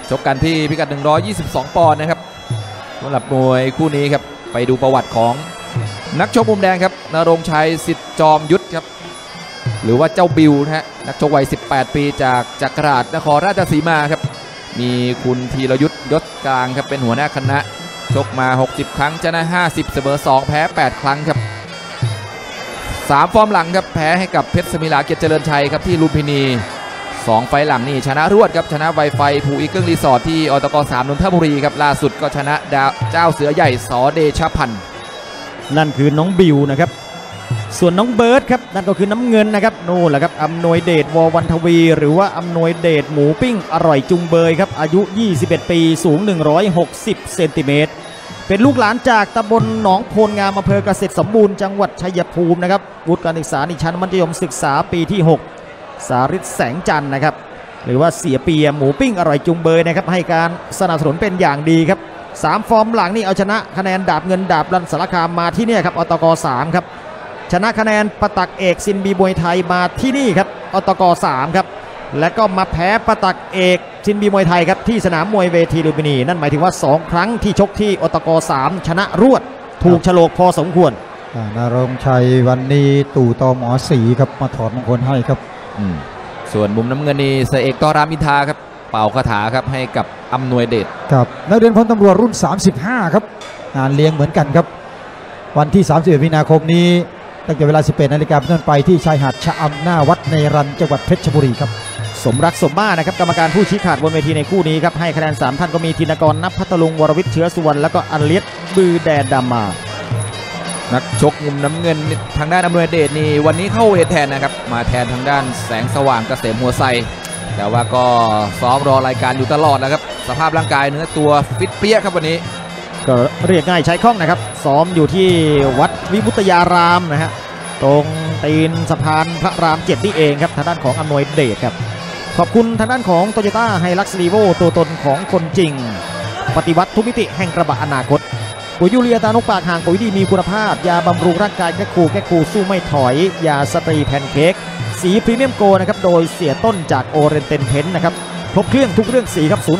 ชกกันที่พิกัด122ปอนด์นะครับสำหรับมวยคู่นี้ครับไปดูประวัติของนักชกมุมแดงครับณรงค์ชัยสิทธิ์จอมยุทธครับหรือว่าเจ้าบิวนะฮะนักชกวัย18 ปีจากจักราชนครราชสีมาครับมีคุณธีรยุทธยศกลางครับเป็นหัวหน้าคณะชกมา60 ครั้งชนะ50เสมอ2แพ้8 ครั้งครับ3 ฟอร์มหลังครับแพ้ให้กับเพชรสมิลาเกียรติเจริญชัยครับที่ลุมพินี2 ไฟหลังนี่ชนะรวดครับชนะไวไฟภูอีเกิ้งรีสอร์ทที่อตก3นนทบุรีครับล่าสุดก็ชนะเจ้าเสือใหญ่สเดชพันธ์นั่นคือน้องบิวนะครับส่วนน้องเบิร์ดครับนั่นก็คือน้ำเงินนะครับนู่นแหละครับอำนวยเดชววันทวีหรือว่าอำนวยเดชหมูปิ้งอร่อยจุงเบยครับอายุ21 ปีสูง160 เซนติเมตรเป็นลูกหลานจากตำบลหนองโพนงามอำเภอเกษตรสมบูรณ์จังหวัดชัยภูมินะครับวุฒิการศึกษาในชั้นมัธยมศึกษาปีที่6สาริศแสงจันทร์นะครับหรือว่าเสียเปียหมูปิ้งอร่อยจุงเบยนะครับให้การสนับสนุนเป็นอย่างดีครับ3 ฟอร์มหลังนี่เอาชนะคะแนนดาบเงินดาบรันสารคามมาที่นี่ครับอตก3ครับชนะคะแนนปตักเอกซินบีมวยไทยมาที่นี่ครับอตก3ครับและก็มาแพ้ปตักเอกซินบีมวยไทยครับที่สนามมวยเวทีลุมพินีนั่นหมายถึงว่า2 ครั้งที่ชกที่อตก3ชนะรวดถูกฉลกพอสมควรนรงค์ชัยวันนี้ตู่ตหมอศรีครับมาถอดมงคลให้ครับส่วนมุมน้ำเงินนี่เสเอกตรามอินทราครับเป่าคาถาครับให้กับอำนวยเดชครับนักเรียนพลตำรวจรุ่น35ครับงานเลี้ยงเหมือนกันครับวันที่31 มีนาคมนี้ตั้งแต่เวลา 18 นาฬิกาเป็นต้นไปที่ชายหาดชะอำหน้าวัดในรันจังหวัดเพชรบุรีครับสมรักสมมานะครับกรรมการผู้ชี้ขาดบนเวทีในคู่นี้ครับให้คะแนน3 ท่านก็มีธินกรณัฐพัทลุงวรวิทย์เชื้อสุวรรณแล้วก็อันเลียดบือแดนดามานักชกมุมน้ำเงินทางด้านอำนวยเดชนี่วันนี้เข้าเวทแทนนะครับมาแทนทางด้านแสงสว่างเกษมหัวไซแต่ว่าก็ซ้อมรอรายการอยู่ตลอดนะครับสภาพร่างกายเนื้อตัวฟิตเปี้ยครับวันนี้ก็เรียกง่ายใช้คล่องนะครับซ้อมอยู่ที่วัดวิมุตยารามนะฮะตรงตีนสะพานพระราม7นี่เองครับทางด้านของอำนวยเดชครับขอบคุณทางด้านของโตโยต้าไฮลักซ์รีโวตัวตนของคนจริงปฏิวัติทุกมิติแห่งกระบะอนาคตปุ๋ยยูเรียตานกปากห่างปุ๋ยดีมีคุณภาพยาบำรุงร่างกายแก้คูสู้ไม่ถอยยาสตรีแพนเค้กสีพรีเมียมโกนะครับโดยเสียต้นจากโอเรนเตนเพนนะครับครบเครื่องทุกเรื่องสีครับ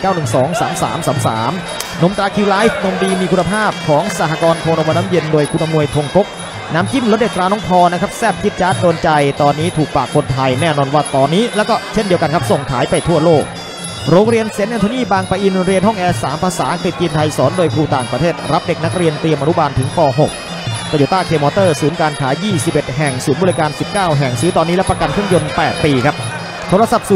0619123333นมตราคิวไลฟ์นมดีมีคุณภาพของสหกรณ์โคนมน้ำเย็นโดยคุณอำนวยธงกกน้ำจิ้มรสเด็ดตราน้องพอนะครับแซ่บจิ๊ดจ๊าดโดนใจตอนนี้ถูกปากคนไทยแน่นอนว่าตอนนี้แล้วก็เช่นเดียวกันครับส่งขายไปทั่วโลกโรงเรียนเซนต์แอนโทนีบางปะอินเรียนห้องแอร์3 ภาษาอังกฤษจีนไทยสอนโดยครูต่างประเทศรับเด็กนักเรียนเตรียมอนุบาลถึงป .6 โตโยต้าเคมอเตอร์ศูนย์การขาย21 แห่งศูนย์บริการ19 แห่งซื้อตอนนี้รับประกันเครื่องยนต์8 ปีครับโทรศัพท์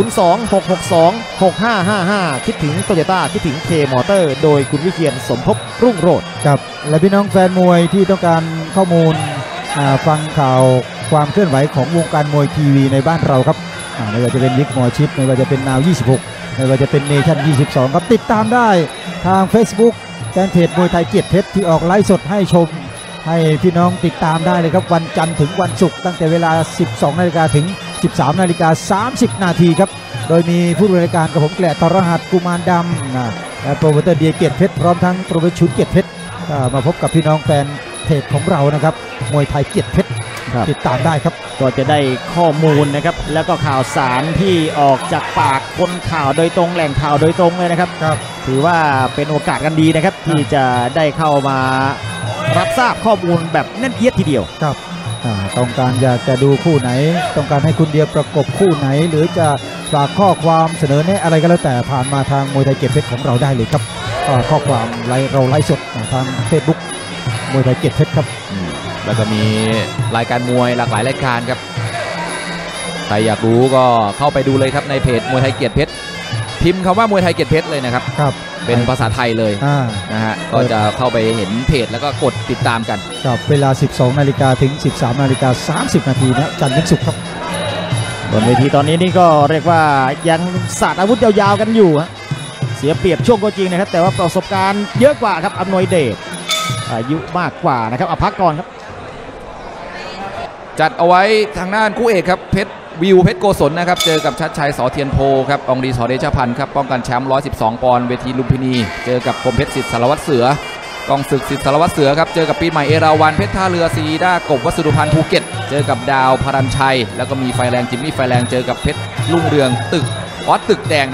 02-662-6555คิดถึงโตโยต้าคิดถึงเคมอเตอร์โดยคุณวิเชียรสมภพรุ่งโรจน์ครับและพี่น้องแฟนมวยที่ต้องการข้อมูลฟังข่าวความเคลื่อนไหวของวงการมวยทีวีในบ้านเราครับไม่ว่าจะเป็นวิกหมอชิปไม่ว่าจะเป็นนาว26ไม่ว่าจะเป็นเนชั่น22ครับติดตามได้ทาง Facebook แฟนเพจมวยไทยเกียรติเพชรที่ออกไลฟ์สดให้ชมให้พี่น้องติดตามได้เลยครับวันจันทร์ถึงวันศุกร์ตั้งแต่เวลา 12 นาฬิกาถึง 13 นาฬิกา 30 นาทีครับโดยมีผู้รายการกับผมแกละตรหัสกุมารดำและโปรโมเตอร์เดียเกียรติเพชรพร้อมทั้งโปรโมเตอร์ชุดเกียรติเพชรมาพบกับพี่น้องแฟนเพจของเรานะครับมวยไทยเกียรติเพชรติดตามได้ครับก็จะได้ข้อมูลนะครับแล้วก็ข่าวสารที่ออกจากปากคนข่าวโดยตรงแหล่งข่าวโดยตรงเลยนะครับถือว่าเป็นโอกาสกันดีนะครับที่จะได้เข้ามารับทราบข้อมูลแบบแน่นเอียดทีเดียวครับต้องการอยากจะดูคู่ไหนต้องการให้คุณเดียประกบคู่ไหนหรือจะฝากข้อความเสนอแนะอะไรก็แล้วแต่ผ่านมาทางมวยไทยเกียรติเพชรของเราได้เลยครับข้อความเราไลฟ์สดทาง Facebook มวยไทยเกียรติเพชรครับแล้วก็มีรายการมวยหลากหลายรายการครับใครอยากรู้ก็เข้าไปดูเลยครับในเพจมวยไทยเกียรติเพชรพิมพ์คำว่ามวยไทยเกียรติเพชรเลยนะครับเป็นภาษาไทยเลยนะฮะก็จะเข้าไปเห็นเพจแล้วก็กดติดตามกันครับเวลา 12 นาฬิกาถึง 13 นาฬิกา 30 นาทีนะจันทร์ถึงศุกร์ครับบนเวทีตอนนี้นี่ก็เรียกว่ายังศาสตร์อาวุธยาวๆกันอยู่เสียเปรียบช่วงก็จริงนะครับแต่ว่าประสบการณ์เยอะกว่าครับอำนวยเดชอายุมากกว่านะครับพักก่อนครับจัดเอาไว้ทางด้านคู่เอกครับเพชรวิวเพชรโกศลนะครับเจอกับชัดชัยสอเทียนโพครับอองดีสอเดชพันธ์ครับป้องกันแชมป์112 ปอนด์เวทีลุมพินีเจอกับคมเพชรสิทธิ์สารวัตรเสือกองศึกสิทธิ์สารวัตรเสือครับเจอกับปีใหม่เอราวัณเพชรท่าเรือซีด้ากบวัสดุพันธ์ภูเก็ตเจอกับดาวพรัญชัยแล้วก็มีไฟแรงจิมมี่ไฟแรงเจอกับเพชรลุ่งเรืองตึกออสตึกแดงนะครับ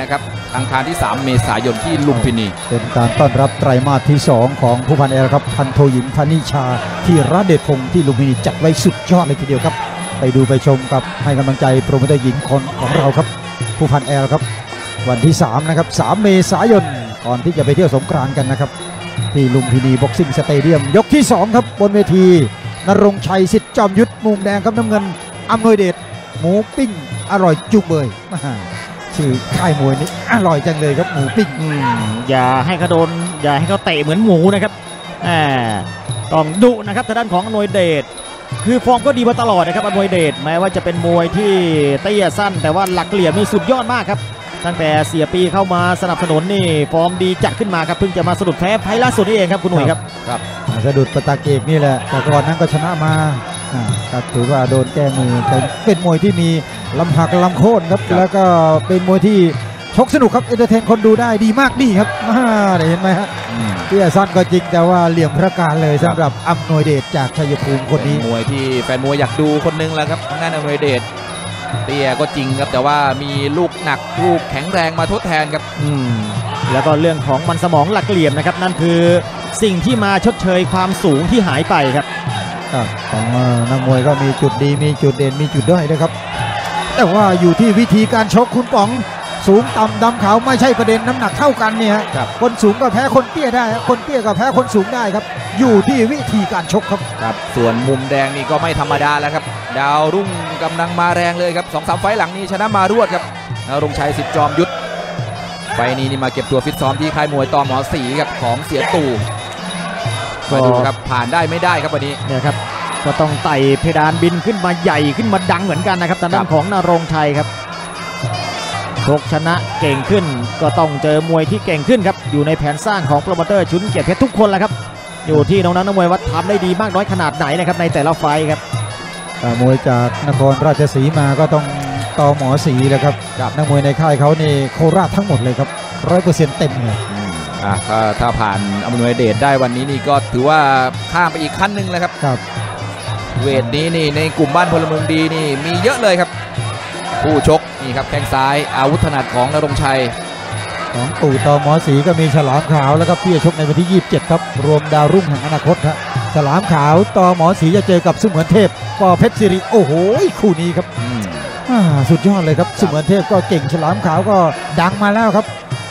อังคารที่ 3 เมษายนที่ลุมพินีเป็นการต้อนรับไตรมาสที่ 2 ของผู้พันแอร์ครับพันโทหญิงธนิชาที่ระเดชพงศ์ที่ลุมพินีจัดไว้สุดยอดเลยทีเดียวครับไปดูไปชมกับให้กำลังใจโปรโมเตอร์หญิงคนของเราครับผู้พันแอร์ครับวันที่ 3 นะครับ 3 เมษายนก่อนที่จะไปเที่ยวสงกรานต์กันนะครับที่ลุมพินีบ็อกซิ่งสเตเดียมยกที่ 2 ครับบนเวทีณรงค์ชัยสิทธิ์จอมยุทธมุมแดงครับน้ำเงินอำนวยเดชหมูปิ้งอร่อยจุกเบยชื่อค่ายมวยนี้อร่อยจังเลยครับหมูปิ้งอย่าให้เขาโดนอย่าให้เขาเตะเหมือนหมูนะครับต้องดุนะครับทางด้านของอำนวยเดชคือฟอร์มก็ดีมาตลอดนะครับอำนวยเดชแม้ว่าจะเป็นมวยที่เตี้ยสั้นแต่ว่าหลักเหลี่ยมนี่สุดยอดมากครับตั้งแต่เสียปีเข้ามาสนับสนุนนี่ฟอร์มดีจัดขึ้นมาครับเพิ่งจะมาสะดุดแพ้ไฟล่าสุดนี่เองครับคุณหนุ่ยครับสะดุดปตากเอกนี่แหละแต่ก่อนนั้นก็ชนะมาครับถือว่าโดนแก้มือเป็นมวยที่มีลำหักลำโค่นครับแล้วก็เป็นมวยที่ชกสนุกครับเอนเตอร์เทนคนดูได้ดีมากนี่ครับเห็นไหมฮะเตี้ยสั้นก็จริงแต่ว่าเหลี่ยมพระการเลยสำหรับอำนวยเดชจากชัยภูมิคนนี้มวยที่แฟนมวยอยากดูคนนึงแล้วครับทางด้านอำนวยเดชเตี้ยก็จริงครับแต่ว่ามีลูกหนักลูกแข็งแรงมาทดแทนครับแล้วก็เรื่องของมันสมองหลักเหลี่ยมนะครับนั่นคือสิ่งที่มาชดเชยความสูงที่หายไปครับของนักมวยก็มีจุดดีมีจุดเด่นมีจุดด้อยนะครับแต่ว่าอยู่ที่วิธีการชกคุณป๋องสูงต่ำดำขาวไม่ใช่ประเด็นน้ำหนักเท่ากันเนี่ยคนสูงก็แพ้คนเตี้ยได้คนเตี้ยก็แพ้คนสูงได้ครับอยู่ที่วิธีการชกครับส่วนมุมแดงนี่ก็ไม่ธรรมดาแล้วครับดาวรุ่งกำลังมาแรงเลยครับ 2-3 ไฟล์หลังนี้ชนะมารวดครับณรงค์ชัยสิทธิ์จอมยุทธไฟล์นี้นี่มาเก็บตัวฟิตซ้อมที่ค่ายมวยตหมศรีครับของเสียตู่มาดูครับผ่านได้ไม่ได้ครับวันนี้เนี่ยครับก็ต้องไต่เพดานบินขึ้นมาใหญ่ขึ้นมาดังเหมือนกันนะครับทางด้านของณรงค์ชัยครับชกชนะเก่งขึ้นก็ต้องเจอมวยที่เก่งขึ้นครับอยู่ในแผนสร้างของโปรโมเตอร์ชุนเกียรติเพชรทุกคนแหละครับอยู่ที่น้องนักมวยวัดทำได้ดีมากน้อยขนาดไหนนะครับในแต่ละไฟครับมวยจากนครราชสีมาก็ต้องตหมศรีเลยครับนักมวยในค่ายเขานี่โคราชทั้งหมดเลยครับ 100% เต็มเลยถ้าผ่านอำนวยเดชได้วันนี้นี่ก็ถือว่าข้ามไปอีกขั้นหนึ่งเลยครับเวทนี้นี่ในกลุ่มบ้านพลเมืองดีนี่มีเยอะเลยครับผู้ชกนี่ครับแข้งซ้ายอาวุธถนัดของณรงค์ชัยของตู่ตหมศรีก็มีฉลามขาวแล้วก็พี่ชกในวันที่27ครับรวมดาวรุ่งแห่งอนาคตครับฉลามขาวตหมศรีจะเจอกับสุเหมือนเทพปเพชรศิริโอ้โหคู่นี้ครับสุดยอดเลยครับสุเหมือนเทพก็เก่งฉลามขาวก็ดังมาแล้วครับ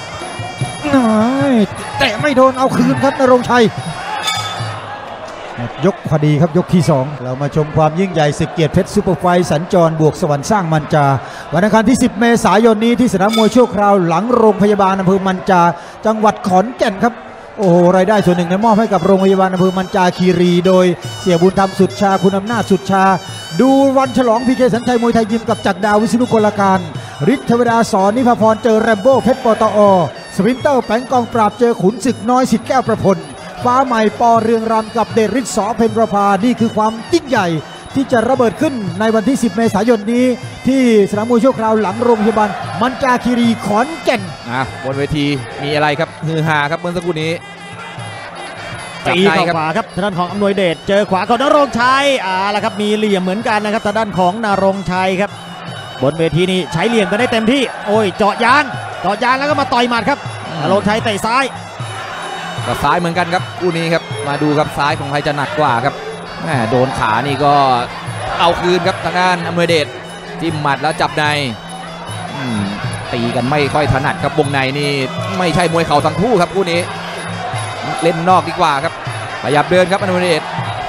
แต่ไม่โดนเอาคืนครับณรงค์ชัยยกพอดีครับยกที่ 2เรามาชมความยิ่งใหญ่ศึกเกียรติเพชรซุปเปอร์ไฟท์สัญจรบวกสวรรค์สร้างมันจาวันอังคารที่10 เมษายนนี้ที่สนามมวยชั่วคราวหลังโรงพยาบาลอำเภอมันจาจังหวัดขอนแก่นครับโอ้โหรายได้ส่วนหนึ่งมอบให้กับโรงพยาบาลอำเภอมันจาคีรีโดยเสียบุญธรรมสุดชาคุณอำนาจสุดชาดูวันฉลองพีเคสัญชัยมวยไทยยิมกับจักรดาววิษณุกลการฤทธิ์เทวดาสอนนิพพรเจอแรมโบ้เพชรปตอสปรินเตอร์แปงกองปราบเจอขุนศึกน้อยสิทธิ์แก้วประพลฟ้าใหม่ปอเรืองรำกับเดชฤทธิ์สอเพนประภานี่คือความยิ่งใหญ่ที่จะระเบิดขึ้นในวันที่10 เมษายนนี้ที่สนามมวยชั่วคราวหลังโรงพยาบาลมันจาคีรีขอนแก่นบนเวทีมีอะไรครับฮือฮาครับเมื่อสักครู่นี้ตีเข้าขวาครับทางด้านของอำนวยเดชเจอขวาของณรงค์ชัยแล้วครับมีเหลี่ยมเหมือนกันนะครับทางด้านของณรงค์ชัยครับบนเวทีนี้ใช้เหลี่ยมกันได้เต็มที่โอ้ยเจาะยางแล้วก็มาต่อยหมัดครับณรงค์ชัยเตะซ้ายก็ซ้ายเหมือนกันครับคู่นี้ครับมาดูครับซ้ายของใครจะหนักกว่าครับโดนขานี่ก็เอาคืนครับทางด้านอำนวยเดชจิ้มหมัดแล้วจับในตีกันไม่ค่อยถนัดครับวงในนี่ไม่ใช่มวยเข่าทั้งคู่ครับคู่นี้เล่นนอกดีกว่าครับขยับเดินครับอำนวยเดช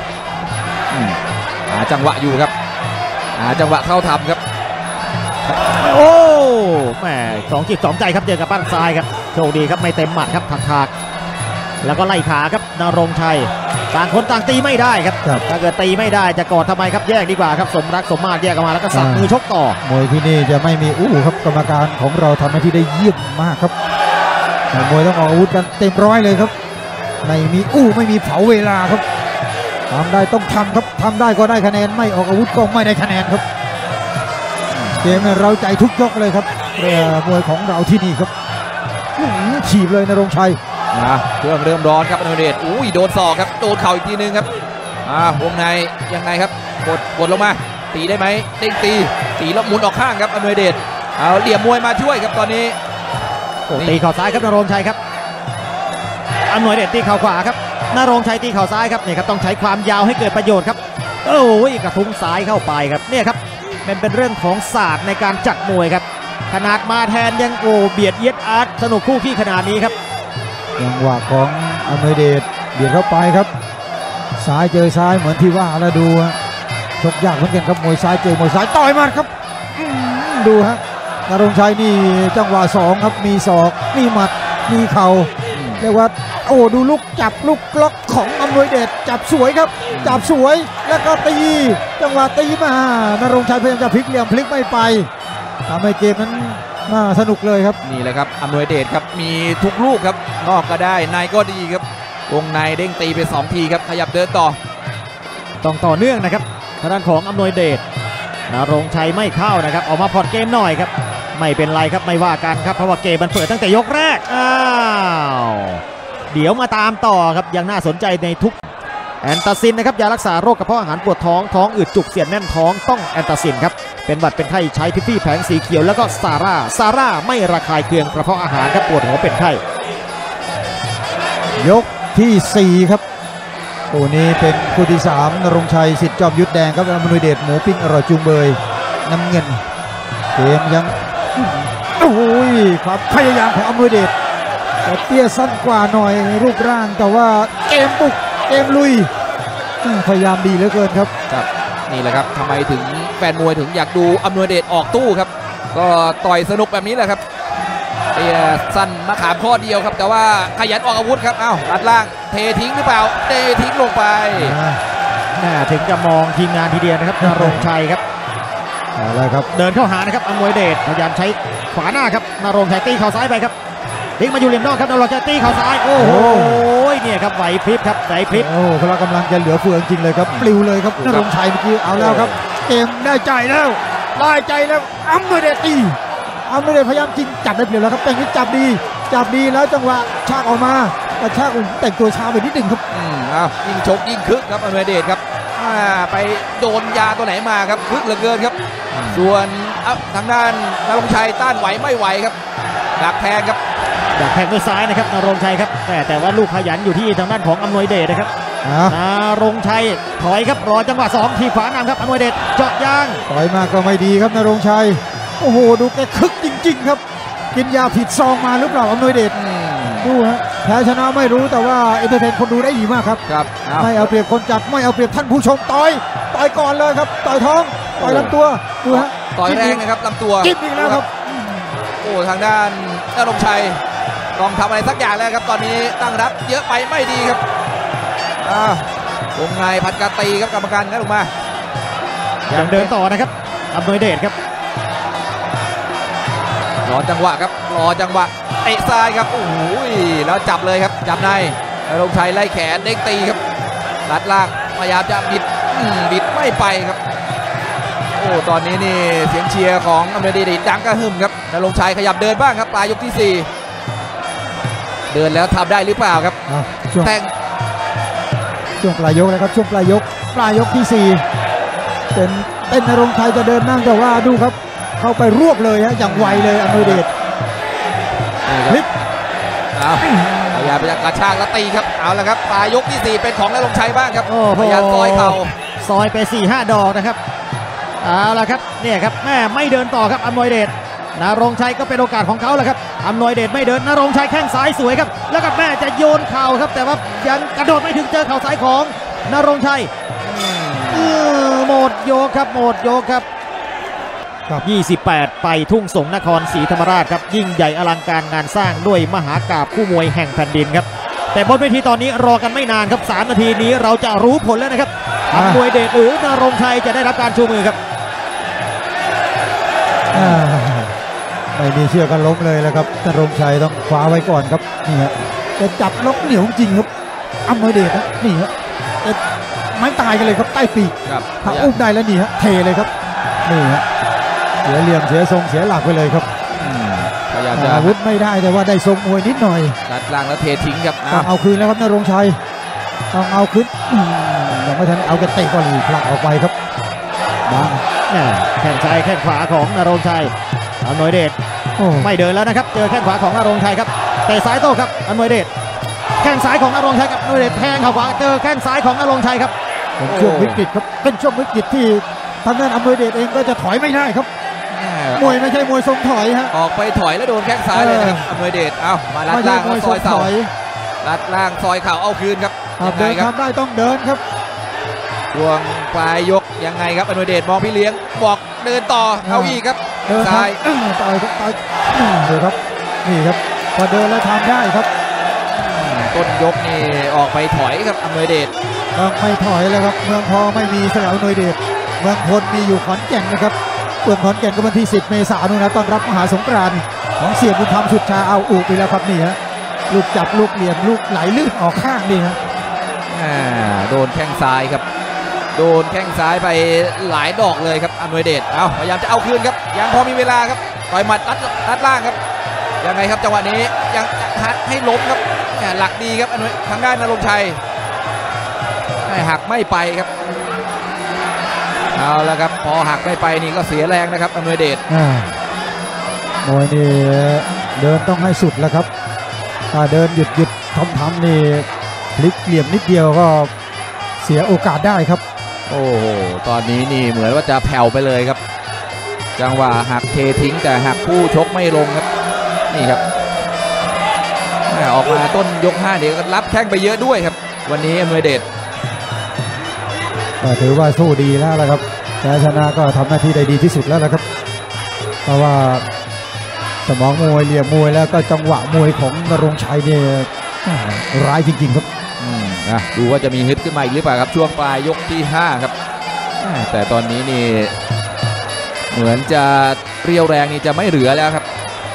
หาจังหวะอยู่ครับหาจังหวะเข้าทำครับโอ้แหม2 จิต 2 ใจครับเจอกับปั้นซ้ายครับโชคดีครับไม่เต็มหมัดครับถักแล้วก็ไล่ขาครับณรงค์ชัยต่างคนต่างตีไม่ได้ครับถ้าเกิดตีไม่ได้จะกอดทำไมครับแยกดีกว่าครับสมรักสมมาตรแยกออกมาแล้วก็สับมือชกต่อมวยที่นี่จะไม่มีครับกรรมการของเราทำหน้าที่ได้เยี่ยมมากครับมวยต้องออกอาวุธกันเต็มร้อยเลยครับไม่มีไม่มีเผาเวลาครับทำได้ต้องทำครับทำได้ก็ได้คะแนนไม่ออกอาวุธก็ไม่ได้คะแนนครับเกมเราใจทุกยกเลยครับมวยของเราที่นี่ครับฉีบเลยณรงค์ชัยเครื่องเริ่มร้อนครับอนุเดชโดนศอกครับโดนเข่าอีกทีนึงครับวงในยังไงครับกดลงมาตีได้ไหมเด้งตีแล้วหมุนออกข้างครับอนุเดชเอาเหลี่ยมมวยมาช่วยครับตอนนี้อ้ตีเข่าซ้ายครับนรงชัยครับอำนวยเดชตีเข่าขวาครับนรงชัยตีเข่าซ้ายครับนี่ครับต้องใช้ความยาวให้เกิดประโยชน์ครับโอ้ยกระทุ้งซ้ายเข้าไปครับเนี่ยครับมันเป็นเรื่องของศาสตร์ในการจัดมวยครับขนาดมาแทนยังเบียดเยียดอาร์ตสนุกคู่ขี้ขนาดนี้ครับจังหวะของอำนวยเดชเบียดเข้าไปครับซ้ายเจอซ้ายเหมือนที่ว่าแล้วดูฮะชกยากเหมือนกันครับมวยซ้ายเจอมวยซ้ายต่อยหมัดครับดูฮะนรงชัยนี่จังหวะ2ครับมีศอกมีหมัดมีเข่าเรียกว่าดูลูกจับลูกล็อกของอำนวยเดชจับสวยครับจับสวยแล้วก็ตีจังหวะตีมานรงชัยพยายามจะพลิกเหลี่ยมพลิกไม่ไปทำให้เกมนั้นน่าสนุกเลยครับนี่แหละครับอำนวยเดชครับมีทุกลูกครับนอกก็ได้ในก็ดีครับวงในเด้งตีไป2ทีครับขยับเดินต่อต้องต่อเนื่องนะครับทางด้านของอำนวยเดชนรงชัยไม่เข้านะครับออกมาพอดเกมหน่อยครับไม่เป็นไรครับไม่ว่ากันครับเพราะว่าเกมมันเปิดตั้งแต่ยกแรกเดี๋ยวมาตามต่อครับยังน่าสนใจในทุกแอนตาซินนะครับยารักษาโรคกระเพาะอาหารปวดท้องท้องอืดจุกเสียดแน่นท้องต้องแอนตาซินครับเป็นหวัดเป็นไข้ใช้ทิฟฟี่แผงสีเขียวแล้วก็ซาร่าไม่ระคายเคืองกระเพาะอาหารครับปวดหัวเป็นไข้ยกที่4ครับคู่นี้เป็นคู่ที่3นรงชัยสิทธิ์จอมยุทธแดงครับอำนวยเดชหมูปิ้งอร่อยจุงเบยน้ำเงินเกมยังความพยายามของอำนวยเดชแต่เตี้ยสั้นกว่าหน่อยรูปร่างแต่ว่าเกมบุกเกมลุยพยายามดีเหลือเกินครับนี่แหละครับทำไมถึงแฟนมวยถึงอยากดูอำนวยเดชออกตู้ครับก็ต่อยสนุกแบบนี้แหละครับเตี้ยสั้นมะขามข้อเดียวครับแต่ว่าขยันออกอาวุธครับลัดล่างเททิ้งหรือเปล่าเททิ้งลงไปถึงจะมองทีมงานทีเดียวนะครับนรงชัยครับอะไรครับเดินเข้าหานะครับอำนวยเดชพยายามใช้ขวาหน้าครับนรงชัยตีเข่าซ้ายไปครับทิ้งมาอยู่เหลี่ยมนอกครับนรงชัยตีเข่าซ้ายโอ้โหเนี่ยครับไหวพริบครับไหวพริบพละกำลังจะเหลือเฟือจริงเลยครับปลิวเลยครับนรงชัยเมื่อกี้เอาแล้วครับเกมได้ใจแล้วอำนวยเดชตีอำนวยเดชพยายามจริงจับได้เปลี่ยนแล้วครับแต่งนี้จับดีแล้วจังหวะชากออกมากระชากแต่งตัวช้าไปนิดหนึ่งครับยิ่งชกยิ่งคึกครับอำนวยเดชครับไปโดนยาตัวไหนมาครับคึกเหลือเกินครับส่วนทางด้านนรงชัยต้านไหวไม่ไหวครับดักแทงครับดักแทงด้วยซ้ายนะครับนรงชัยครับแต่ว่าลูกขยันอยู่ที่ทางด้านของอำนวยเดชนะครับนรงชัยถอยครับรอจังหวะ2ทีขวานำครับอำนวยเดชเจาะยางถอยมาก็ไม่ดีครับนรงชัยโอ้โหดูแกคึกจริงๆครับกินยาผิดซองมาหรือเปล่าอำนวยเดชดูฮะแพ้ชนะไม่รู้แต่ว่าเอนเตอร์เทนคนดูได้ดีมากครับไม่เอาเปรียบคนจัดไม่เอาเปรียบท่านผู้ชมต่อยก่อนเลยครับต่อยท้องต่อยลำตัวดูฮะต่อยแรงนะครับลำตัวจิ้มอีกแล้วครับโอ้ทางด้านนรงชัยต้องทำอะไรสักอย่างแล้วครับตอนนี้ตั้งรับเยอะไปไม่ดีครับวงในพัดกาตีครับกรรมการงั้นลงมายังเดินต่อนะครับอำนวยเดชครับรอจังหวะครับรอจังหวะเตะซ้ายครับโอ้ยแล้วจับเลยครับจับในนรงชัยไล่แขนเด้งตีครับลัดล่างพยายามจะบิดไม่ไปครับโอ้ตอนนี้นี่เสียงเชียร์ของอำนวยเดชดังกระหึ่มครับนรงชัยขยับเดินบ้างครับปลายยกที่4เดินแล้วทำได้หรือเปล่าครับแต่งช่วงปลายยกเลยครับช่วงปลายยกที่4เป็นนรงชัยจะเดินนั่งแต่ว่าดูครับเข้าไปรวบเลยฮะอย่างไวเลยอำนวยเดชพลิกพยายามไปกระชากแล้วตีครับเอาละครับปลายยกที่4เป็นของนรงชัยบ้างครับพยายามซอยเข่าซอยไป 4-5 ดอกนะครับเอาละครับเนี่ยครับแม่ไม่เดินต่อครับอำนวยเดชนรงชัยก็เป็นโอกาสของเขาแหละครับอำนวยเดชไม่เดินนรงชัยแข้งซ้ายสวยครับแล้วก็แม่จะโยนเข่าครับแต่ว่ายังกระโดดไม่ถึงเจอเข่าซ้ายของนรงชัยหมดยกครับ28ไปทุ่งสงนครศรีธรรมราชครับยิ่งใหญ่อลังการงานสร้างด้วยมหากาพย์คู่มวยแห่งแผ่นดินครับแต่บนเวทีตอนนี้รอกันไม่นานครับ3นาทีนี้เราจะรู้ผลแล้วนะครับอำนวยเดชหรือนรงชัยจะได้รับการชูมือครับไม่มีเชื่อกันล้มเลยแล้วครับนรงชัยต้องคว้าไว้ก่อนครับนี่ฮะจะจับล็อกเหนียวจริงครับอำนวยเดชนะนี่ฮะไม่ตายกันเลยครับใต้ปีกถ้าอุ้มได้แล้วนี่ฮะเทเลยครับนี่ฮะเสียเหลี่ยมเสียทรงเสียหลักไปเลยครับพยายามจะอาวุธไม่ได้แต่ว่าได้ทรงมวยนิดหน่อยลัดล่างแล้วเททิ้งครับต้องเอาคืนแล้วครับนรงชัยต้องเอาคืนยังไม่ทันเอากระเตะก่อนผลักออกไปครับแข้งซ้ายแข้งขวาของนรงชัยอำนวยเดชอ้ไม่เดินแล้วนะครับเจอแข้งขวาของนรงชัยครับเตะซ้ายโต้ครับอำนวยเดชแข้งซ้ายของนรงชัยครับอำนวยเดชแทงเข่าขวาเจอแข้งซ้ายของนรงชัยครับเป็นช่วงวิกฤตครับเป็นช่วงวิกฤตที่ทางด้านอำนวยเดชเองก็จะถอยไม่ได้ครับมวยไม่ใช่มวยทรงถอยฮะออกไปถอยแล้วโดนแข้งซ้ายเลยนะครับอำนวยเดชเอามาลัดไม่ใช่ล่างมวยซทรอยงเสาถอยลัดล่างซอยเข่าเอาคืนครับหากยังเดิไงนครับทำได้ต้องเดินครับช่วงปลายยกยังไงครับอำนวยเดชมองพี่เลี้ยงบอกเดินต่อเอาอีกครับเดินซ้ายต่อยครับต่อยดูครับนี่ครับพอเดินแล้วทำได้ครับต้นยกนี่ออกไปถอยครับอำนวยเดชต้องไม่ถอยแล้วครับเมืองทองไม่มีสนามอำนวยเดชเมืองพลมีอยู่ขอนแก่นนะครับเมืองขอนแก่นก็วันที่ 10 เมษายนนะต้อนรับมหาสงกรานต์ของเสียบุญธรรมสุดชาเอาอุไปแล้วครับนี่ฮะลูกจับลูกเหลี่ยมลูกไหลลื่นออกข้างนี่ฮะโดนแข้งซ้ายครับโดนแข้งซ้ายไปหลายดอกเลยครับอำนวยเดชเอาพยายามจะเอาคืนครับยังพอมีเวลาครับต่อยหมัดรัดล่างครับยังไงครับจังหวะนี้ยังหักให้ล้มครับหลักดีครับอำนวยทางด้านนรงชัยหักไม่ไปครับเอาละครับพอหักไม่ไปนี่ก็เสียแรงนะครับอำนวยเดชมวยนี่เดินต้องให้สุดแล้วครับถ้าเดินหยุดทำนี่พลิกเหลี่ยมนิดเดียวก็เสียโอกาสได้ครับโอ้โหตอนนี้นี่เหมือนว่าจะแผ่วไปเลยครับจังหวะหักเททิ้งแต่หักผู้ชกไม่ลงครับนี่ครับออกมาต้นยก5เดี๋ยวก็รับแข้งไปเยอะด้วยครับวันนี้อำนวยเดชก็ถือว่าสู้ดีแล้วละครับแพ้ชนะก็ทำหน้าที่ได้ดีที่สุดแล้วละครับเพราะว่าสมองมวยเหลี่ยมมวยแล้วก็จังหวะมวยของนรงชัยเนี่ยร้ายจริงๆครับดูว่าจะมีฮึดขึ้นมาอีกหรือเปล่าครับช่วงปลายยกที่5ครับแต่ตอนนี้นี่เหมือนจะเรียวแรงนี่จะไม่เหลือแล้วครับ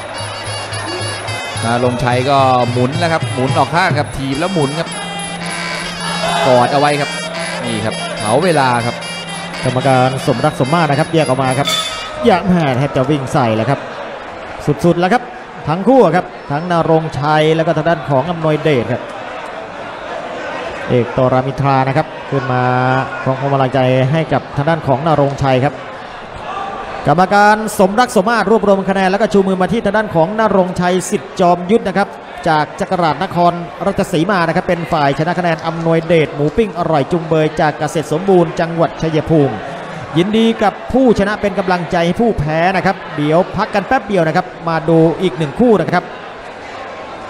ลงชัยก็หมุนแล้วครับหมุนออกข้างครับทีบแล้วหมุนครับกอดเอาไว้ครับนี่ครับเผาเวลาครับกรรมการสมรักสมมาตรนะครับแยกออกมาครับอยากแม่แทบจะวิ่งใส่แล้วครับสุดๆแล้วครับทั้งคู่ครับทั้งนรงชัยแล้วก็ทางด้านของอำนวยเดชครับเอกตรามิตรานะครับขึ้นมาของกำลังใจให้กับทางด้านของนรงชัยครับกรรมการสมรักสมมาตรรวบรวมคะแนนแล้วก็ชูมือมาที่ทางด้านของนรงชัยสิทธิ์จอมยุทธนะครับจากจักราชนครราชสีมานะครับเป็นฝ่ายชนะคะแนนอำนวยเดชหมูปิ้งอร่อยจุงเบยจากเกษตรสมบูรณ์จังหวัดชัยภูมิยินดีกับผู้ชนะเป็นกำลังใจให้ผู้แพ้นะครับเดี๋ยวพักกันแป๊บเดียวนะครับมาดูอีก1คู่นะครับ